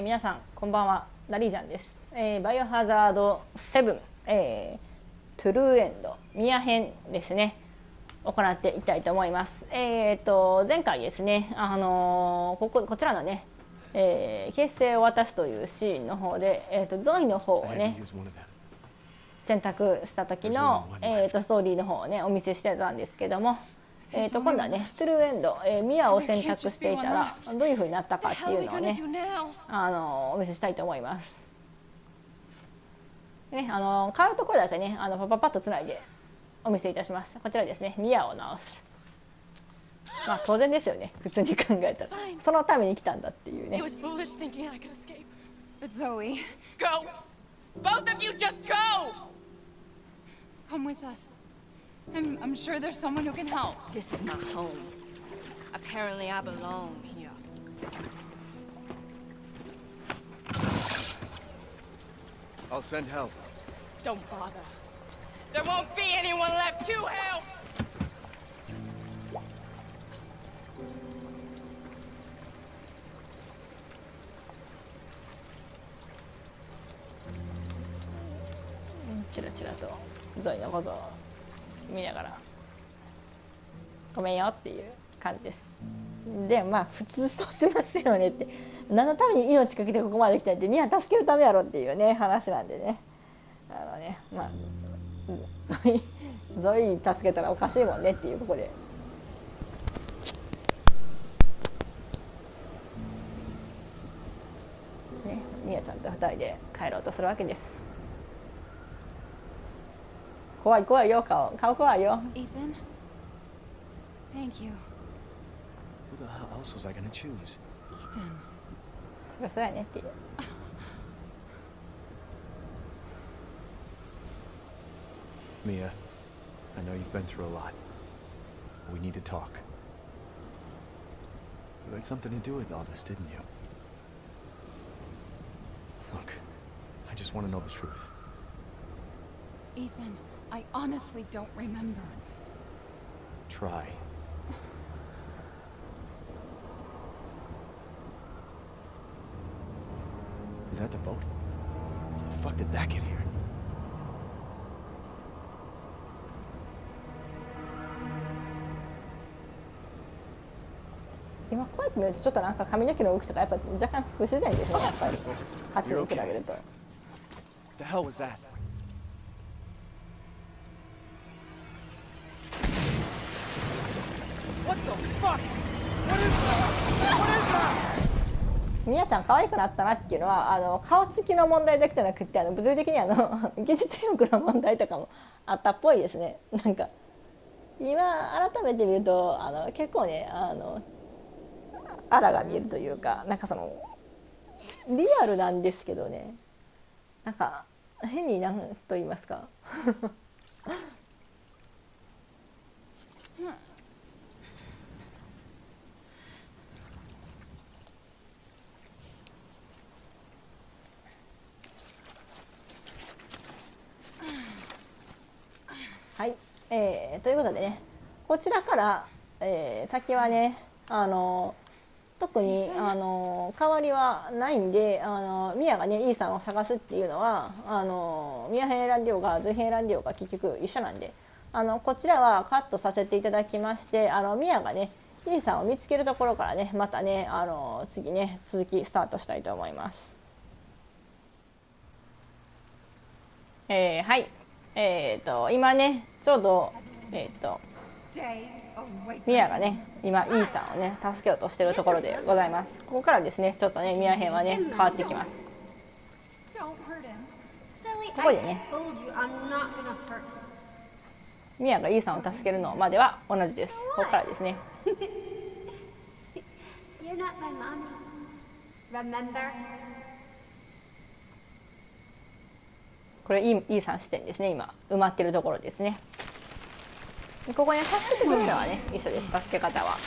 皆さんこんばんは、ラリージャンです。バイオハザード7、トゥルーエンドミア編ですね、行っていきたいと思います。前回ですね、こちらのね、形成を渡すというシーンの方で、ゾイの方をね選択した時の、ストーリーの方をねお見せしてたんですけども、今度はねトゥルーエンド、ミアを選択していたらどういう風になったかっていうのをねお見せしたいと思います。ね、変わるところだけねパッとつないでお見せいたします。こちらですね、ミアを直す。まあ当然ですよね、普通に考えたらそのために来たんだっていうね。 I'm sure there's someone who can help. This is not home. Apparently I belong here. I'll send help. Don't bother. There won't be anyone left to help! Chira chiraとゾイのことを見ながらごめんよっていう感じです。でまあ普通そうしますよねって、何のために命かけてここまで来たってミア助けるためやろっていうね話なんでね、まあゾイ助けたらおかしいもんねっていうここで。ね、ミアちゃんと2人で帰ろうとするわけです。怖い怖いよ、顔怖いよ。 Ethan, thank you. Who the hell else was I gonna choose? Ethan. そりゃそうやねっていう。 Mia, I know you've been through a lot. We need to talk. You had something to do with all this, didn't you? Look, I just want to know the truth. Ethan, I honestly don't remember. Try. Is that the boat? How the fuck did that get here? 今こうやって見るとちょっとなんか髪の毛の動きとかやっぱ若干不自然ですね、やっぱり8に比べると。 What the hell was that? What the fuck? What is that? What is that? ミアちゃん可愛くなったなっていうのは顔つきの問題だけじゃなくて物理的に技術力の問題とかもあったっぽいですね。なんか今改めて見ると結構ねアラが見えるというか、なんかそのリアルなんですけどね、なんか変になんと言いますかはい、ということでね、こちらから、先はね特に変わりはないんで、ミアがねイーさんを探すっていうのはミア編選んでようがゾイ編選んでようが結局一緒なんで、こちらはカットさせていただきまして、ミアがねイーさんを見つけるところからねまたね次ね続きスタートしたいと思います。はい、今ねちょうどミアがね今イーさんをね助けようとしているところでございます。ここからですねちょっとねミア編はね変わってきます。ここでねミアがイーさんを助けるのまでは同じです。ここからですねこれイーさん視点ですね。今埋まってるところですね。ここね助けてくるのはね一緒です。助け方は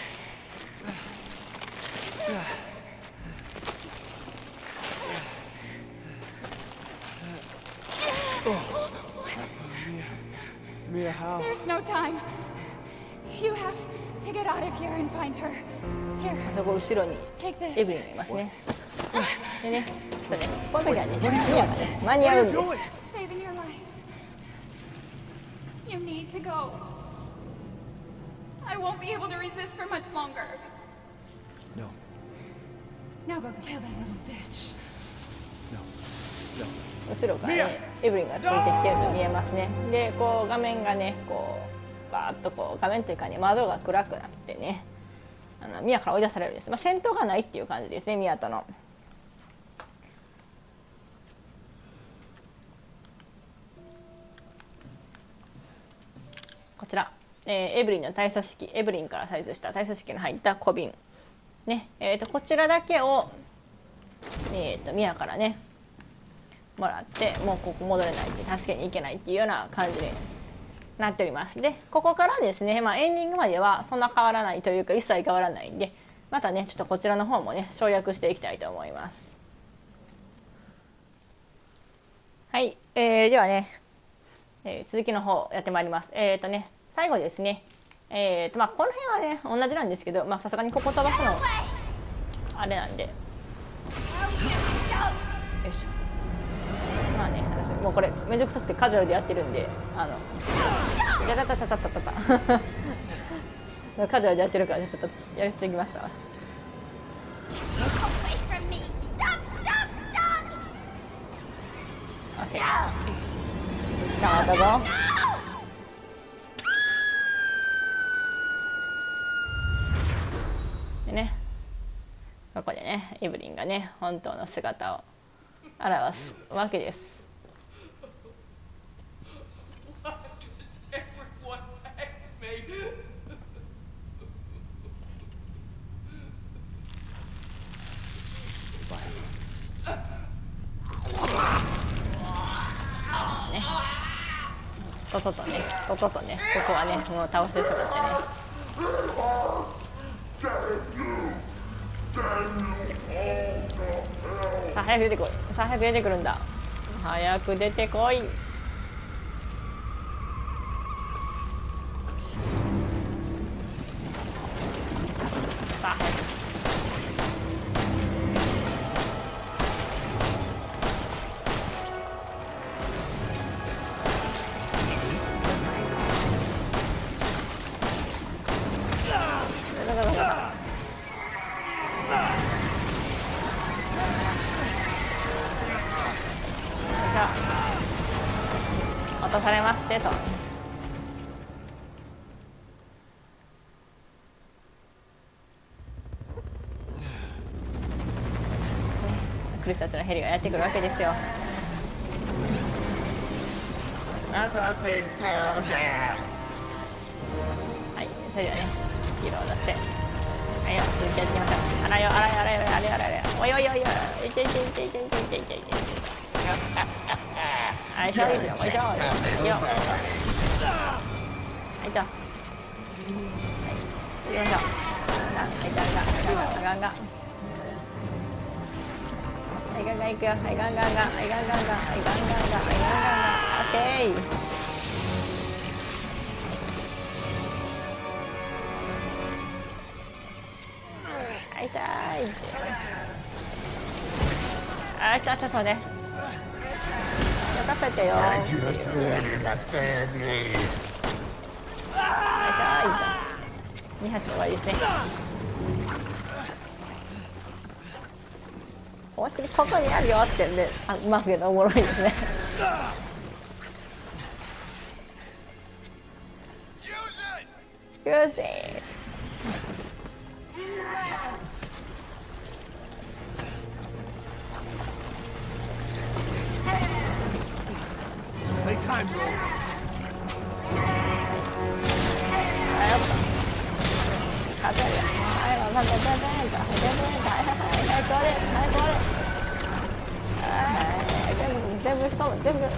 Mia, how? There's no time. You have to get out of here and find her. Here. そこ後ろに Take this. エブリンがいますね。 でね、ちょっとね、この時はね、ミアがね、間に合うんです。 Saving your life. You need to go. I won't be able to resist for much longer. No, Now go kill that little bitch. no, no. 後ろからね、エブリンがついてきてるの見えますね。で、こう画面がね、こうバーッとこう画面というかね、窓が暗くなってね、ミアから追い出されるんです。まあ、戦闘がないっていう感じですね、ミアとの。こちら、エブリンの体組織、エブリンから採取した体組織の入った小瓶ね、こちらだけを、ミアからねもらって、もうここ戻れないって助けに行けないっていうような感じになっております。でここからですね、まあ、エンディングまではそんな変わらないというか一切変わらないんで、またねちょっとこちらの方もね省略していきたいと思います。はい、ではね、続きの方やってまいります。最後ですね、まあ、この辺はね同じなんですけど、まあさすがにここ飛ばすのあれなんで、よいしょ。まあね、私もうこれめんどくさくてカジュアルでやってるんで、いやたたたたたたたカジュアルでやってるから、ね、ちょっとやりすぎましたわ。オッケー、捕まったぞ。でね、ここでねエブリンがね本当の姿を表すわけです。ね、こことね、こことね、ここはねもう倒してしまってね。さあ早く出てこい。さあ早く出てくるんだ。早く出てこい。さあ早く。落とされましてと。クリスたちのヘリがやってくるわけですよ。はい、それではね、ヒーローを出して、はいよ、続きやっていきましょう。あらよ、あらよ、あらよ、あらよ、あらよ、おいおいおいおい、いけいけいけいけいけいけいけいけ。はい、しょいしょ、よいしょ、よいしょ。はいと。はい、行きましょう。はい、ガンガン、ガンガン。はい、ガンガン行くよ。はい、ガンガンガン、はい、ガンガンガン、はい、ガンガンガン、はい、ガンガンガン、はい、ガンガンガン、オッケー。痛い。あ、ちょっとね。任せてよ。2発終わりですね。ここにあるよってんで、うまくけどおもろいですね。Use it. Playtime's over. はい、全部しかも全部絡んだった。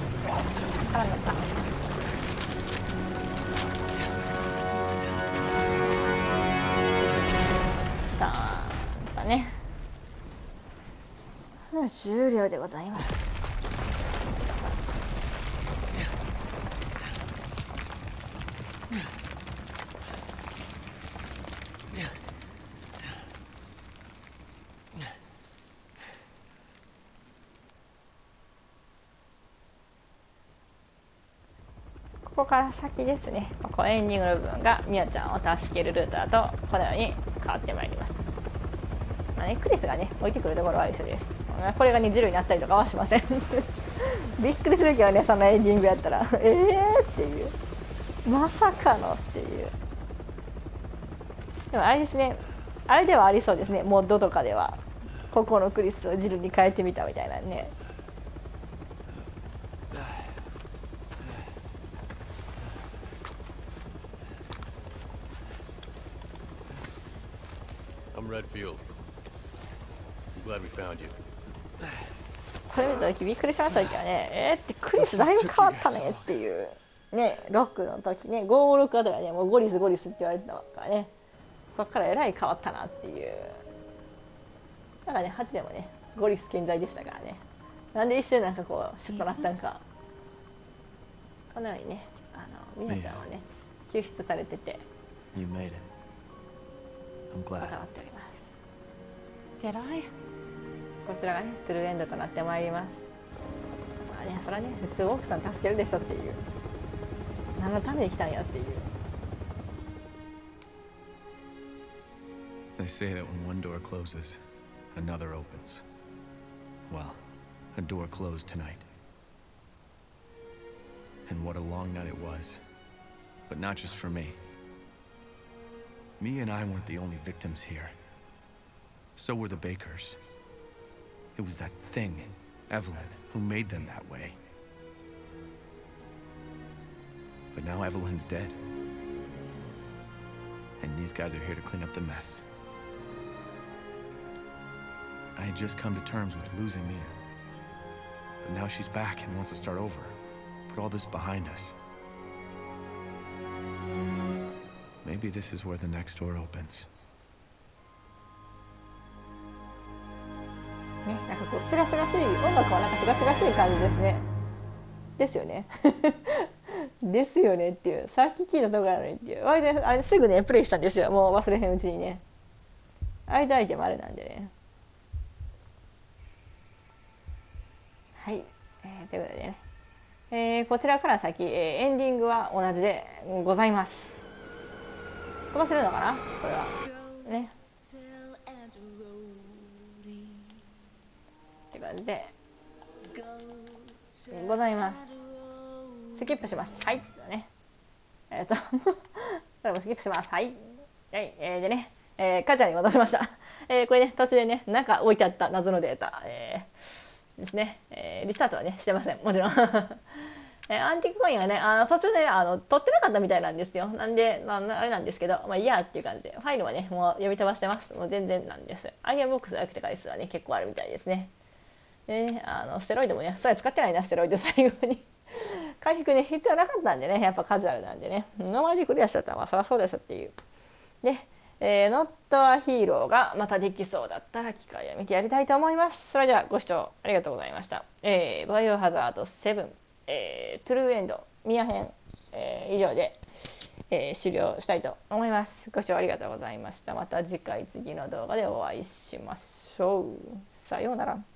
さあね、終了でございます。 こから先ですね、このエンディングの部分がミアちゃんを助けるルートだとこのように変わってまいります。クリスがね置いてくるところは一緒です。これが20になったりとかはしませんびっくりするけどね、そのエンディングやったらっていう、まさかのっていう。でもあれですね、あれではありそうですね、モッドとかではここのクリスをジルに変えてみたみたいなね。 I'm Redfield. I'm glad we found you. これ見た時びっくりしましたけどね、ってクリスだいぶ変わったねっていうね。ロックの時ね、556あたりはねもうゴリスゴリスって言われてたからね、そっからえらい変わったなっていう。だからね8でもねゴリス健在でしたからね。なんで一瞬なんかこうシュッとなったんか。このようにねミナちゃんはね救出されてて You made it. I'm ま glad. たなっております。 Did I? こちらがねトゥルーエンドとなってまいります。まあね、それはね普通奥さん助けるでしょっていう、何のために来たんやっていう。 They say that when one door closes, another opens. Well, a door closed tonight. And what a long night it was. But not just for me. Me and I weren't the only victims here. So were the Bakers. It was that thing, Evelyn, who made them that way. But now Evelyn's dead. And these guys are here to clean up the mess. I had just come to terms with losing Mia. But now she's back and wants to start over. Put all this behind us. Maybe this is where the next door opens. ね、なんかこうすがすがしい、音楽はなんかすがすがしい感じですね。ですよねですよねっていう、さっき聞いたところなのにっていう。あれすぐねプレイしたんですよ、もう忘れへんうちにね。間アイテムあれなんでね。はい、ということでね、こちらから先、エンディングは同じでございます。飛ばせるのかなこれはね。って感じでございます。スキップします。はいね、これもスキップします。はい、はい、でね、カチャに戻しました。これね途中でねなんか置いてあった謎のデータ、ですね、リスタートはねしてません、もちろんアンティークコインはね途中で取ってなかったみたいなんですよ。なんであれなんですけど、まあいいやっていう感じでファイルはねもう読み飛ばしてます。もう全然なんです。アイテムボックスが来た回数はね結構あるみたいですね。ステロイドもねそれ使ってないな、ステロイド最後に回復ね必要なかったんでね、やっぱカジュアルなんでね、ノーマルでクリアしちゃったらまあそりゃそうですっていう。でノットアヒーローがまたできそうだったら機会を見てやりたいと思います。それではご視聴ありがとうございました。バイオハザード7、トゥルーエンドミア編、以上で、終了したいと思います。ご視聴ありがとうございました。また次回次の動画でお会いしましょう。さようなら。